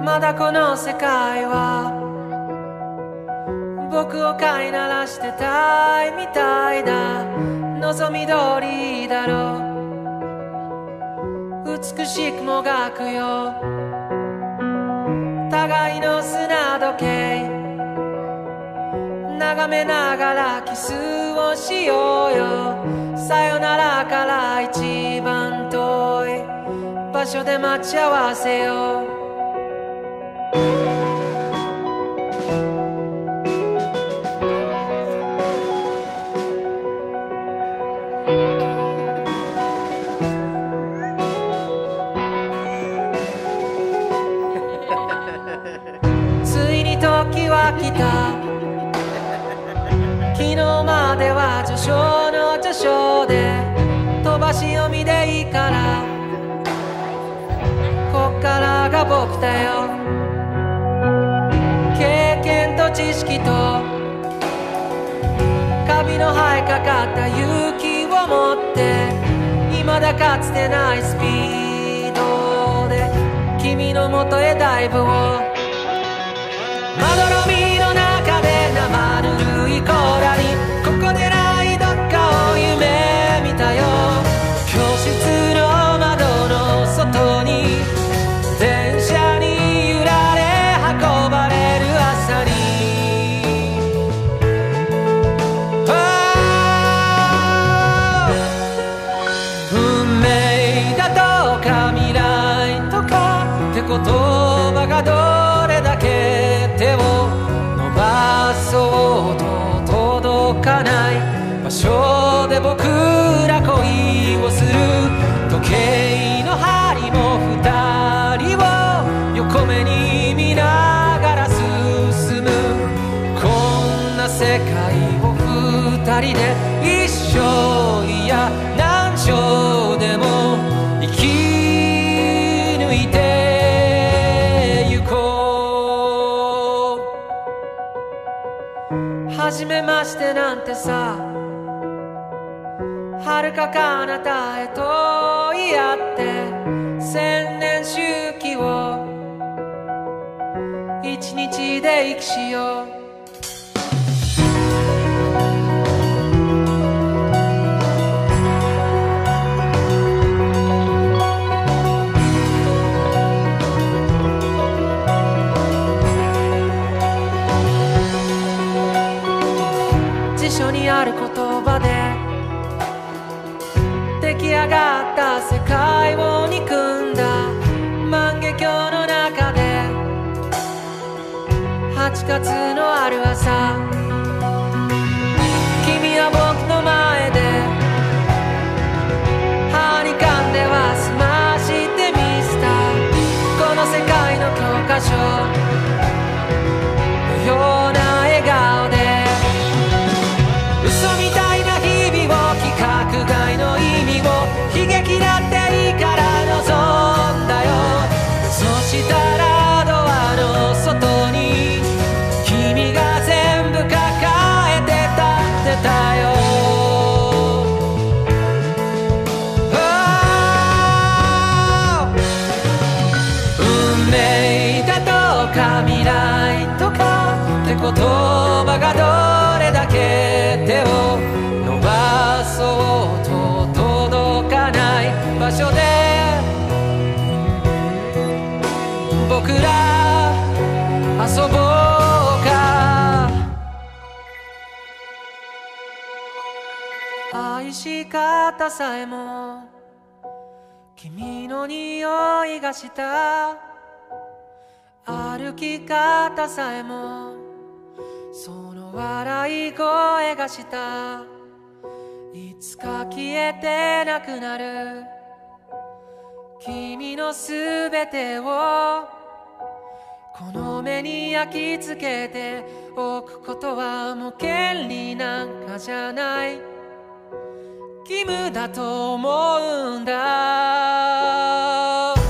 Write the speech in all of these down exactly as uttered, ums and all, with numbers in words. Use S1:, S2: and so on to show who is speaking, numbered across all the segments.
S1: まだこの世界は僕を飼いならしてたいみたいだ。望み通りだろう、美しくもがくよ互いの砂時計、眺めながらキスをしようよ。さよならから一番遠い場所で待ち合わせよう。ついに時は来た。昨日までは序章の序章で飛ばし読みでいいから、こっからが僕だよ。経験と知識とカビの生えかかった勇気を持って、未だかつてないスピードで君の元へダイブを。まどろみの中で生ぬるいコーラに、ここでないどっかを夢見たよ。教室の窓の外に電車に揺られ運ばれる朝に、運命だとか未来とかって言葉がどれだけ手を伸ばそうと届かない場所で僕ら恋をする。時計の針も二人を横目に見ながら進む。こんな世界を二人で一生、いや何生でも生き抜いてゆこう。初めましてなんてさ、遥か彼方へと言い合って千年周期を一日で生きしよう。辞書にある言葉で出来上がった世界を憎んだ万華鏡の中で、はちがつのある朝、君は僕の前で歯に噛んでは済ましてみせた。この世界の教科書のような笑顔で、嘘みたいな日々を規格外の意味を悲劇だっていいから望んだよ。そしたらドアの外に君が全部抱えて立ってたよ。運命だとか未来とかって言葉がどれだけ手を伸ばそうと届かない場所で僕ら遊ぼうか。愛し方さえも君の匂いがした。歩き方さえもその笑い声がした。いつか消えてなくなる君のすべてをこの目に焼き付けておくことはもう権利なんかじゃない、義務だと思うんだ。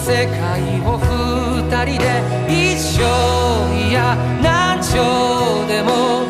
S1: 世界を二人で一生いや何生でも